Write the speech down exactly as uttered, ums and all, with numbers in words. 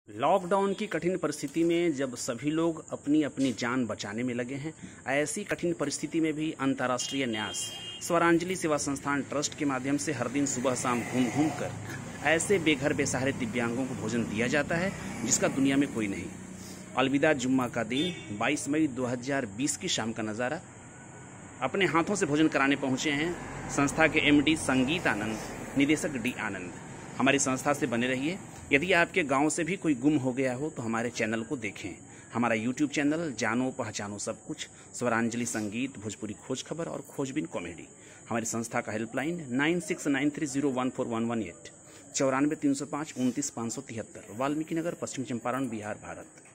Lockdown की कठिन परिस्थिति में जब सभी लोग अपनी अपनी जान बचाने में लगे हैं, ऐसी कठिन परिस्थिति में भी अंतर्राष्ट्रीय न्यास स्वरांजलि सेवा संस्थान ट्रस्ट के माध्यम से हर दिन सुबह शाम घूम घूम कर ऐसे बेघर बेसहारे दिव्यांगों को भोजन दिया जाता है जिसका दुनिया में कोई नहीं। अलविदा जुम्मा का दिन बाईस मई दो हज़ार बीस की शाम का नज़ारा। अपने हाथों से भोजन कराने पहुंचे हैं संस्था के एमडी संगीत आनंद, निदेशक डी आनंद। हमारी संस्था से बने रहिए। यदि आपके गांव से भी कोई गुम हो गया हो तो हमारे चैनल को देखें। हमारा यूट्यूब चैनल जानो पहचानो सब कुछ, स्वरांजलि संगीत, भोजपुरी खोज खबर और खोजबीन कॉमेडी। हमारी संस्था का helpline nine six nine three zero one four one one eight, चौरानवे तीन सौ पाँच उनतीस पाँच सौ तिहत्तर, वाल्मीकि नगर, पश्चिम चंपारण, बिहार, भारत।